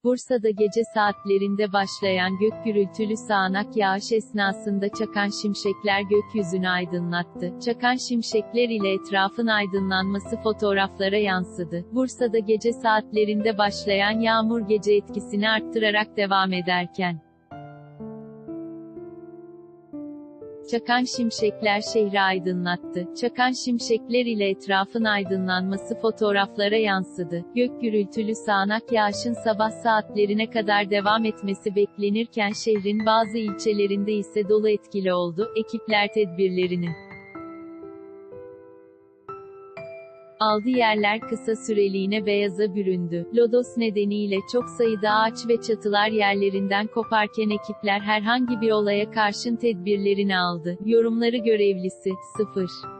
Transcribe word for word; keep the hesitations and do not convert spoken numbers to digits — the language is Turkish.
Bursa'da gece saatlerinde başlayan gök gürültülü sağanak yağış esnasında çakan şimşekler gökyüzünü aydınlattı. Çakan şimşekler ile etrafın aydınlanması fotoğraflara yansıdı. Bursa'da gece saatlerinde başlayan yağmur gece etkisini arttırarak devam ederken, çakan şimşekler şehri aydınlattı. Çakan şimşekler ile etrafın aydınlanması fotoğraflara yansıdı. Gök gürültülü sağanak yağışın sabah saatlerine kadar devam etmesi beklenirken şehrin bazı ilçelerinde ise dolu etkili oldu. Ekipler tedbirlerini aldı, yerler kısa süreliğine beyaza büründü. Lodos nedeniyle çok sayıda ağaç ve çatılar yerlerinden koparken ekipler herhangi bir olaya karşın tedbirlerini aldı. Yorumları görevlisi, sıfır.